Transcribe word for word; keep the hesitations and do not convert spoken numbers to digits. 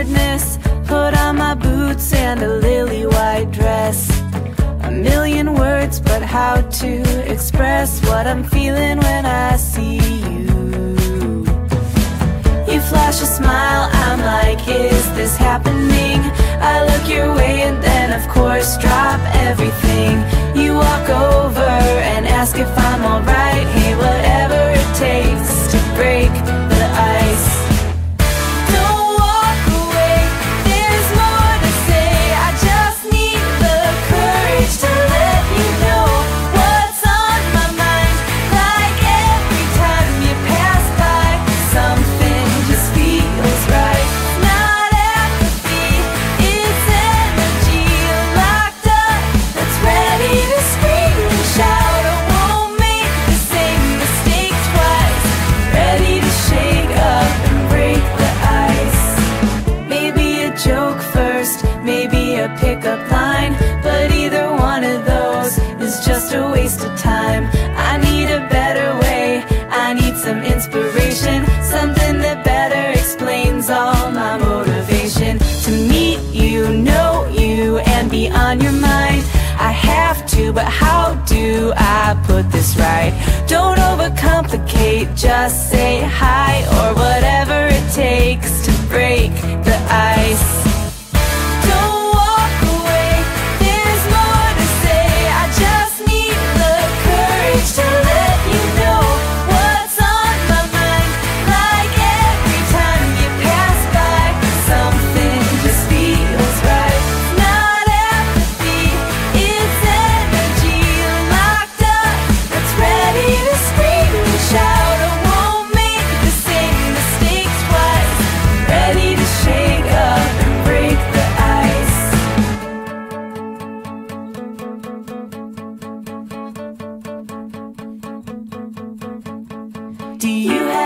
awkwardness, put on my boots and a lily white dress. A million words, but how to express what I'm feeling when I see you. You flash a smile, I'm like, is this happening? I look your way and then of course drop everything. You walk over and ask if I'm alright. Hey, whatever it takes to break the ice. Don't walk away, there's more to say. I just need the courage to let you know what's on my mind. Like every time you pass by, something just feels right. Not apathy, it's energy locked up that's ready to scream and shout. I won't make the same mistake twice. Ready to shake up and break the ice. Maybe a joke first, maybe a pickup line, but either one of those is just a waste of time. I need a better way, I need some inspiration, something that better explains all my motivation. To meet you, know you, and be on your mind, I have to, but how do I put this right? Don't overcomplicate, just say hi, or whatever it takes to break the ice. Don't walk away, there's more to say. I just need the courage to let you know what's on my mind. Like every time you pass by, something just feels right. Not apathy, it's energy locked up that's ready to scream and shout. I won't make the same mistake twice. Ready to shake up and break the ice. Do you have